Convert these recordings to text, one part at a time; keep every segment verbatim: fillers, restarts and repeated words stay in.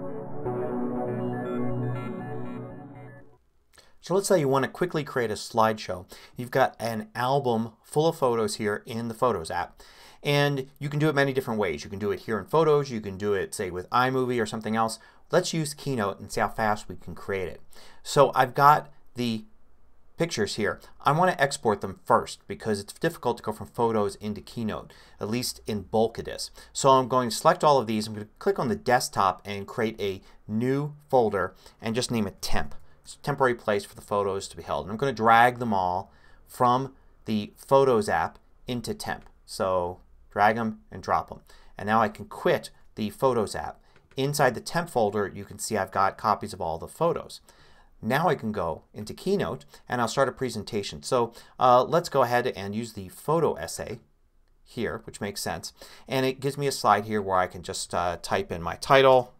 So let's say you want to quickly create a slideshow. You've got an album full of photos here in the Photos app. And you can do it many different ways. You can do it here in Photos. You can do it, say, with iMovie or something else. Let's use Keynote and see how fast we can create it. So I've got the pictures here. I want to export them first because it's difficult to go from Photos into Keynote, at least in bulk it is. So I'm going to select all of these. I'm going to click on the desktop and create a new folder and just name it Temp. It's a temporary place for the photos to be held. And I'm going to drag them all from the Photos app into Temp. So drag them and drop them. And now I can quit the Photos app. Inside the Temp folder you can see I've got copies of all the photos. Now I can go into Keynote and I'll start a presentation. So uh, let's go ahead and use the photo essay here, which makes sense. And it gives me a slide here where I can just uh, type in my title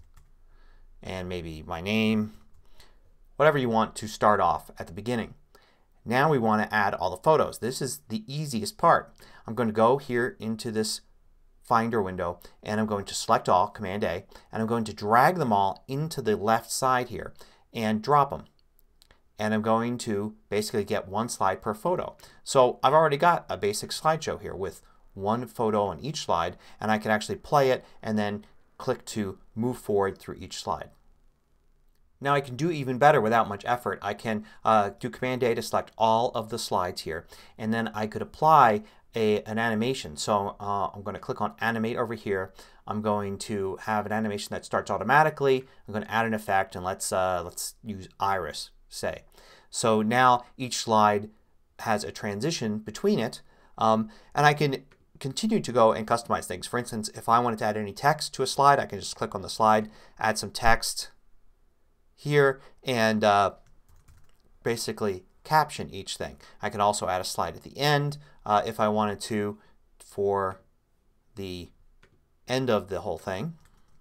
and maybe my name. Whatever you want to start off at the beginning. Now we want to add all the photos. This is the easiest part. I'm going to go here into this Finder window and I'm going to select all, Command A, and I'm going to drag them all into the left side here and drop them. And I'm going to basically get one slide per photo. So I've already got a basic slideshow here with one photo on each slide, and I can actually play it and then click to move forward through each slide. Now I can do even better without much effort. I can uh, do Command A to select all of the slides here, and then I could apply a, an animation. So uh, I'm going to click on Animate over here. I'm going to have an animation that starts automatically. I'm going to add an effect, and let's uh, let's use Iris, say. So now each slide has a transition between it, um, and I can continue to go and customize things. For instance, if I wanted to add any text to a slide, I can just click on the slide, add some text here, and uh, basically caption each thing. I can also add a slide at the end uh, if I wanted to for the end of the whole thing.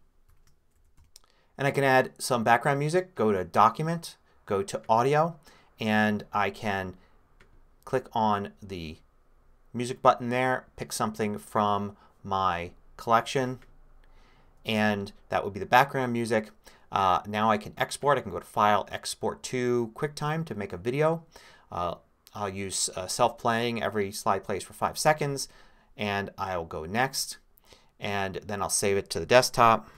And I can add some background music. Go to Document, go to Audio, and I can click on the music button there, pick something from my collection, and that would be the background music. Uh, now I can export. I can go to File, Export to QuickTime to make a video. Uh, I'll use uh, self-playing. Every slide plays for five seconds. And I'll go Next. And then I'll save it to the desktop.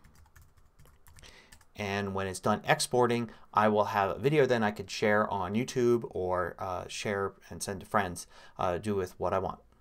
And when it's done exporting, I will have a video then I could share on YouTube or uh, share and send to friends. Uh, do with what I want.